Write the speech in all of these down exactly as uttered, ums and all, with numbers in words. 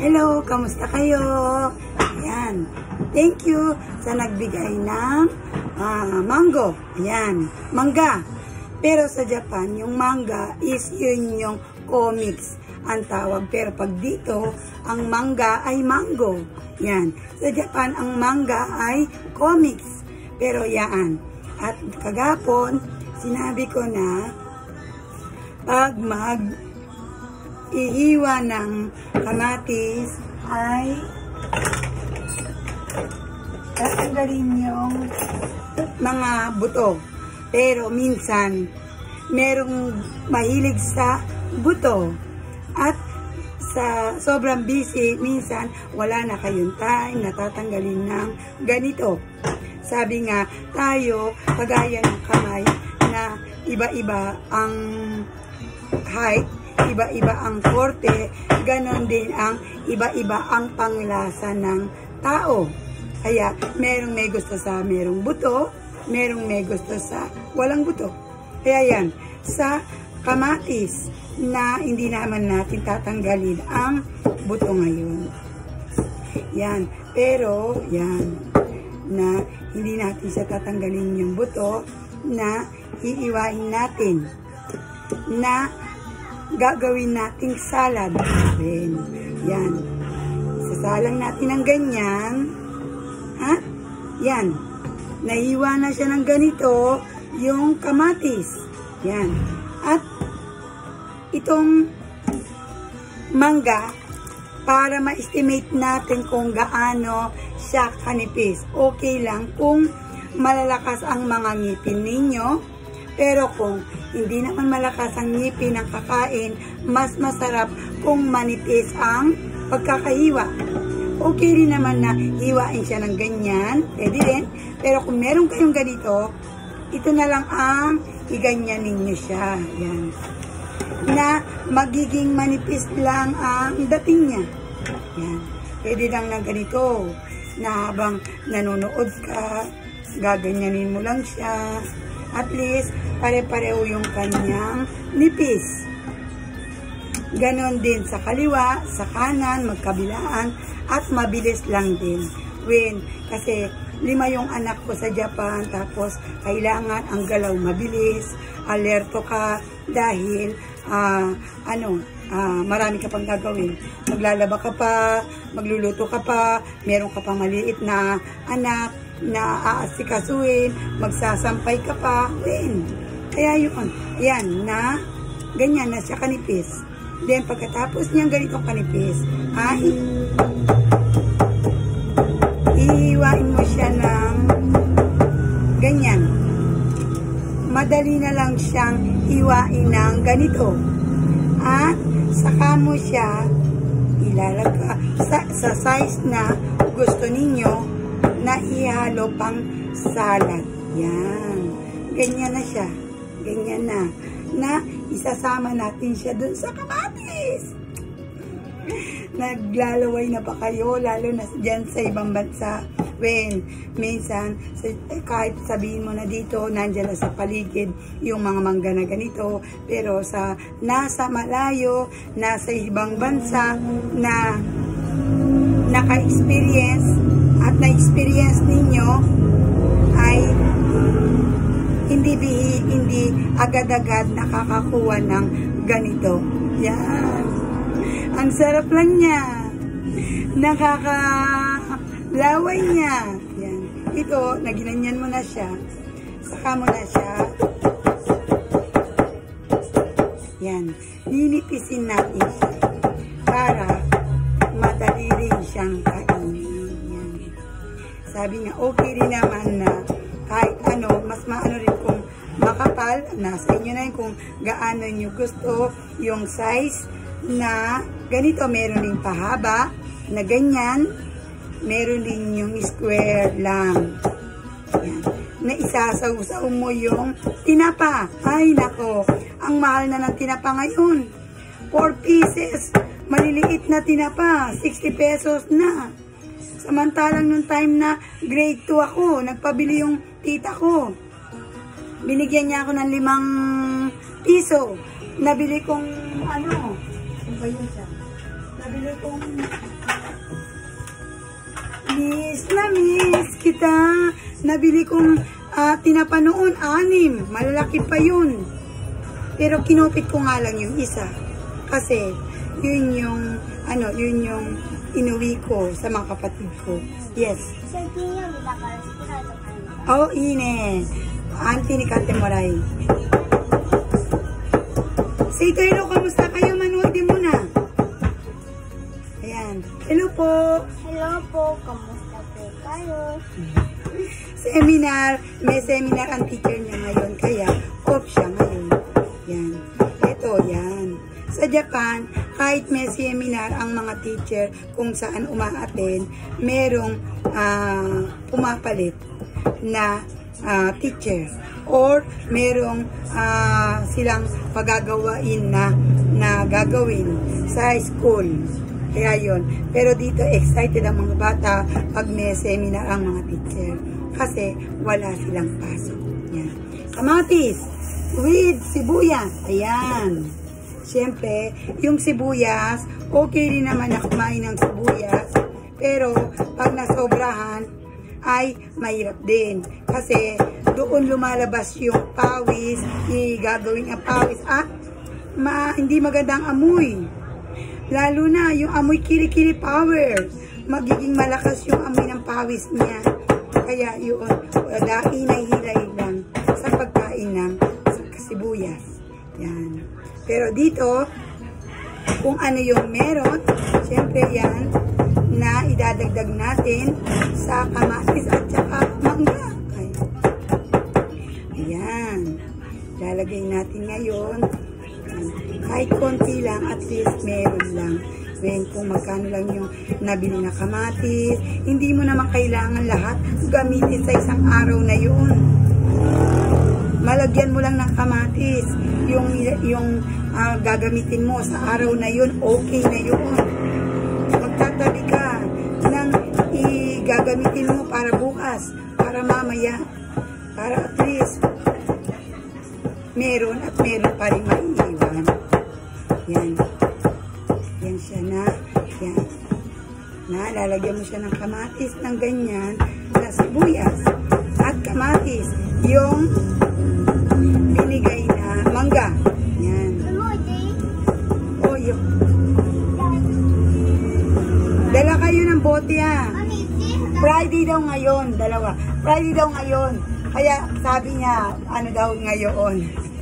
Hello, kamusta kayo? Ayan. Thank you sa nagbigay ng uh, mango. Ayan. Mangga. Pero sa Japan, yung manga is yun yung comics ang tawag. Pero pag dito, ang manga ay mango. Yan. Sa Japan, ang manga ay comics. Pero yan. At kagapon, sinabi ko na pag mag ihiwa ng kamatis ay tatanggalin yung mga buto. Pero minsan, merong mahilig sa buto. At sa sobrang busy, minsan wala na kayong time, natatanggalin ng ganito. Sabi nga, tayo, kagaya ng kamay, na iba-iba ang height, iba-iba ang korte, ganon din ang iba-iba ang panglasa ng tao. Kaya, merong may gusto sa merong buto, merong may gusto sa walang buto. Kaya yan, sa kamatis na hindi naman natin tatanggalin ang buto ngayon. Yan, pero yan, na hindi natin siya tatanggalin yung buto, na iiwain natin, na gagawin nating salad. Yan. Yan. Sasalang natin ng ganyan. Ha? Yan. Nahiwa na siya ng ganito yung kamatis. Yan. At itong mangga, para ma-estimate natin kung gaano siya kanipis. Okay lang kung malalakas ang mga ngipin ninyo. Pero kung hindi naman malakas ang ngipin ng kakain, mas masarap kung manipis ang pagkakahiwa. Okay rin naman na hiwain siya ng ganyan, pwede din. Pero kung meron kayong ganito, ito na lang ang iganyan ninyo siya. Yan. Na magiging manipis lang ang dating niya. Yan. Pwede lang na ganito, na habang nanonood ka, gaganyanin mo lang siya. At least, pare-pareho yung kanyang nipis. Ganon din sa kaliwa, sa kanan, magkabilaan, at mabilis lang din. When, kasi lima yung anak ko sa Japan, tapos kailangan ang galaw mabilis, alerto ka, dahil, uh, ano, uh, marami ka pang gagawin. Maglalaba ka pa, magluluto ka pa, meron ka pang maliit na anak, na aasikasuin, magsasampay ka pa, win. Kaya yun, yan, na, ganyan na siya kanipis. Then, pagkatapos niyang ganitong kanipis, ay, ihiwain mo siya ng ganyan. Madali na lang siyang hiwain ng ganito. At, saka mo siya ilalagay sa, sa size na gusto ninyo, na ihalo pang salad. Yan. Ganyan na siya. Ganyan na. Na isasama natin siya dun sa kamatis. Naglalaway na pa kayo, lalo na dyan sa ibang bansa. When, minsan, kahit sabihin mo na dito, nandiyan na sa paligid yung mga mangga na ganito. Pero sa nasa malayo, nasa ibang bansa, na naka-experience, at na-experience ninyo ay hindi bihi, hindi agad-agad nakakakuha ng ganito. Yan. Ang sarap lang niya. Nakakalaway niya. Yan. Ito, naginanyan mo na siya. Saka mo na siya. Yan. Ninipisin natin siya para madali rin siyang kainin. Sabi nga, okay rin naman na kahit ano, mas maano rin kung makapal, nasa inyo na yun kung gaano nyo gusto yung size na ganito. Meron din pahaba na ganyan, meron din yung square lang. Yan. Na isasaw-saw mo yung tinapa. Ay nako, ang mahal na ng tinapa ngayon. four pieces, maliliit na tinapa, sixty pesos na. Samantalang nung time na grade two ako, nagpabili yung tita ko. Binigyan niya ako ng limang piso. Nabili kong, ano, ano ba yun siya? Nabili nabili kong... Miss na miss kita. Nabili kong uh, tinapa noon, anim. Malalaki pa yun. Pero kinupit ko nga lang yung isa. Kasi, yun yung, ano, yun yung inuwi ko sa mga kapatid ko. Yes. Oh, ine. Auntie ni Kate Moray. Say to hello, kamusta kayo? Manood din muna. Ayan. Hello po. Hello po, kamusta po kayo? Seminar. May seminar ang teacher niya ngayon. Kaya, off siya ngayon. Yan. Ito, yan. Sa Japan, kahit may seminar ang mga teacher kung saan umaaten, merong uh, pumapalit na uh, teacher. Or merong uh, silang pagagawain na, na gagawin sa school. Kaya yun. Pero dito, excited ang mga bata pag may seminar ang mga teacher. Kasi wala silang pasok. Yan. Kamatis with sibuyas. Ayan. Siyempre, yung sibuyas, okay rin naman na kumain ng sibuyas. Pero, pag nasobrahan, ay mahirap din. Kasi, doon lumalabas yung pawis, i-gagawin ang pawis. At, ma hindi magandang amoy. Lalo na, yung amoy kiri-kiri power. Magiging malakas yung amoy ng pawis niya. Kaya, yun, hinay-hilay lang sa pagkain ng sibuyas. Yan. Pero dito, kung ano yung meron, syempre yan, na idadagdag natin sa kamatis at saka mangga. Ay. Ayan. Lalagay natin ngayon. Kahit konti lang, at least meron lang. When kung magkano lang yung nabili na kamatis, hindi mo naman kailangan lahat gamitin sa isang araw na yun. Malagyan mo lang ng kamatis. Yung, yung uh, gagamitin mo sa araw na yun, okay na yun. Magtatabi ka ng i-gagamitin mo para bukas, para mamaya, para at least meron at meron pa rin maiiwan. Yan. Yan siya na. Yan. Na, lalagyan mo siya ng kamatis ng ganyan na sibuyas. At kamatis, yung binigay na mangga. Yan. O, yun. Dala kayo ng bote ha. Friday daw ngayon. Dalawa. Friday daw ngayon. Kaya sabi niya, ano daw ngayon.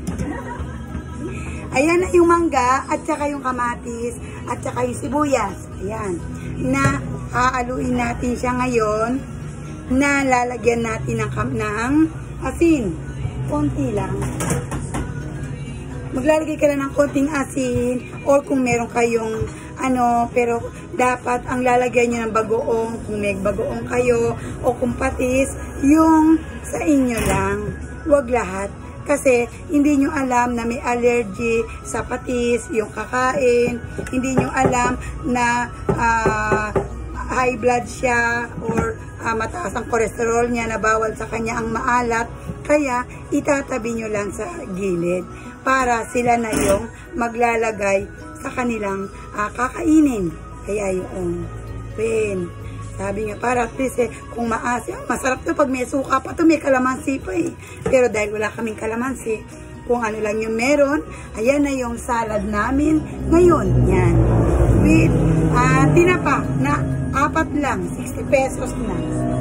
Ayan na yung mangga at saka yung kamatis at saka yung sibuyas. Ayan. Na aaluin natin siya ngayon na lalagyan natin ng, ng asin. Konti lang. Maglalagay ka lang ng konting asin or kung meron kayong ano, pero dapat ang lalagyan nyo ng bagoong, kung may bagoong kayo o kung patis, yung sa inyo lang. Huwag lahat. Kasi hindi nyo alam na may allergy sa patis, yung kakain. Hindi nyo alam na uh, high blood siya or uh, mataas ang cholesterol niya na bawal sa kanya ang maalat. Kaya itatabi nyo lang sa gilid para sila na yung maglalagay sa kanilang uh, kakainin. Kaya yung pen. Sabi nga, para at least eh, kung maasim, masarap to pag may suka pa to, may kalamansi pa eh. Pero dahil wala kaming kalamansi, kung ano lang yung meron, ayan na yung salad namin ngayon. Yan. With uh, tinapa na apat lang, sixty pesos na.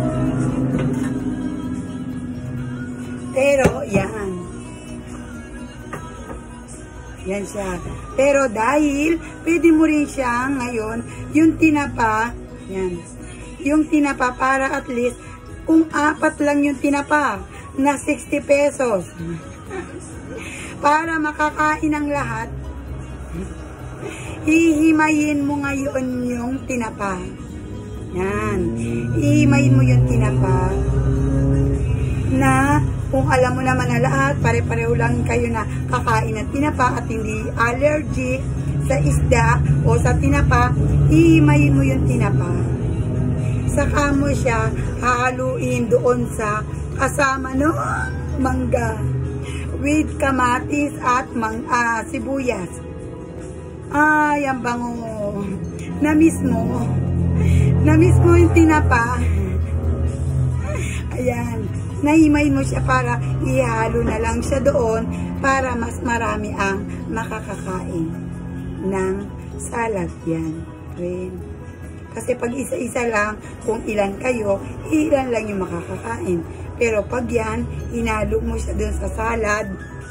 Pero, yan. Yan siya. Pero dahil, pwede mo rin siya ngayon, yung tinapa, yan. Yung tinapa para at least, kung apat lang yung tinapa, na sixty pesos. Para makakain ang lahat, hihimayin mo ngayon yung tinapa. Yan. Hihimayin mo yung tinapa. Na, kung alam mo naman na lahat, pare-pareho lang kayo na kakain ng tinapa at hindi allergy sa isda o sa tinapa, hihimayin mo yung tinapa. Saka mo siya hahaluin doon sa kasama no mangga with kamatis at mang, uh, sibuyas. Ay, ang bango. Na-miss mo. Na-miss mo yung tinapa. Ayan. Nahimay mo siya para ihalo na lang siya doon para mas marami ang makakakain ng salad yan. Friend. Kasi pag isa-isa lang, kung ilan kayo, ilan lang yung makakakain. Pero pag yan, hinalo mo siya doon sa salad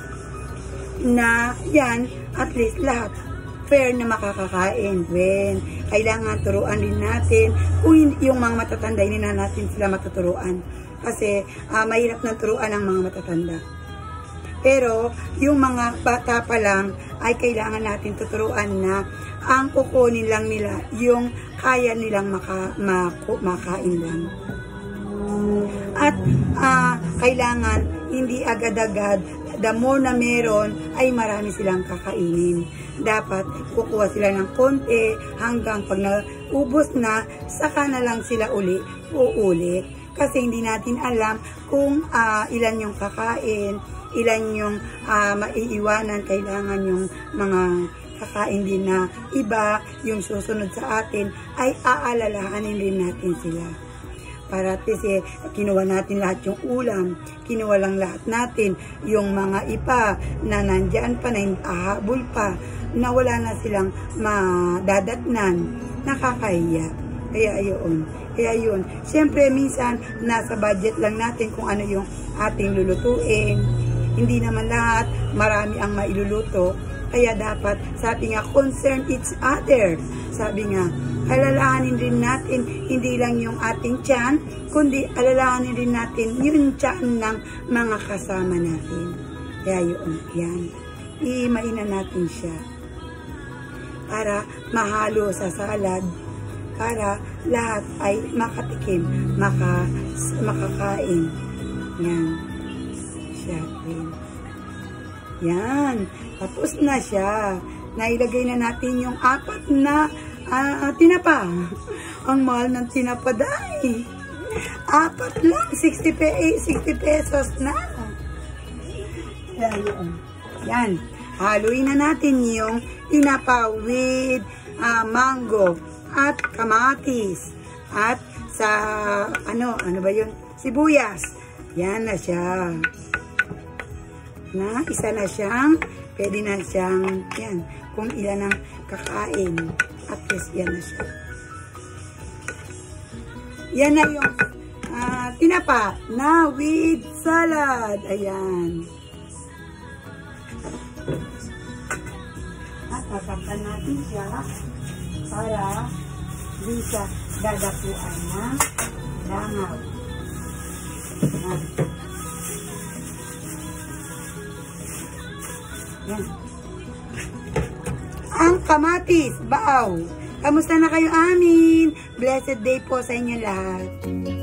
na yan, at least lahat fair na makakakain. When kailangan turuan din natin kung yung mga matatanda, hindi na natin sila matuturuan. Kasi uh, mahirap na turuan ang mga matatanda. Pero yung mga bata pa lang ay kailangan natin tuturuan na ang kukunin lang nila yung kaya nilang maka, maku, makain lang. At uh, kailangan hindi agad-agad, the more na meron ay marami silang kakainin. Dapat kukuha sila ng konti hanggang pag naubos na, saka na lang sila uli uulit. Kasi hindi natin alam kung uh, ilan yung kakain, ilan yung uh, maiiwanan. Kailangan yung mga kakain din na iba, yung susunod sa atin, ay aalalahanin din natin sila. Para kasi kinuha natin lahat yung ulam, kinuha lang lahat natin yung mga ipa na nandyan pa, na ahabol pa, na wala na silang madadatnan, nakakahiya. Kaya yun. Kaya yun. Siyempre, minsan, nasa budget lang natin kung ano yung ating lulutuin. Hindi naman lahat, marami ang mailuluto. Kaya dapat, sabi nga, concern each other. Sabi nga, alalahanin rin natin, hindi lang yung ating tiyan, kundi alalahanin rin natin yung tiyan ng mga kasama natin. Kaya yun, yan. Iimain na natin siya. Para mahalo sa salad, para lahat ay makatikim, maka, makakain. Yan. Siya rin. Yan. Tapos na siya. Nailagay na natin yung apat na uh, tinapa. Ang mahal ng tinapa dahil. Apat lang. sixty pesos na. Yan. Yan. Haluin na natin yung tinapa with uh, mango at kamatis at sa ano ano ba yun, sibuyas. Yan na siya, na isa na siyang pwede na siyang yan kung ilan ang kakain, at least yan na siya. Yan na yung uh, tinapa na with salad. Ayan, at tatakpan natin siya para di siya dadapuan ng langaw. Yan. Ang kamatis, baaw. Kamusta na kayo amin? Blessed day po sa inyo lahat.